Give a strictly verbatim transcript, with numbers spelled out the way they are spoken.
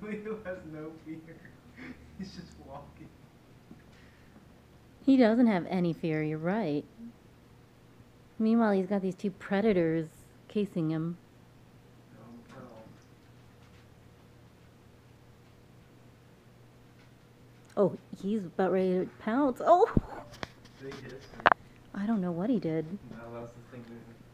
Leo has no fear. He's just walking. He doesn't have any fear, you're right. Meanwhile, he's got these two predators casing him. Oh, no. Oh, he's about ready to pounce. Oh! Did he hit? I don't know what he did. No, that's the thing.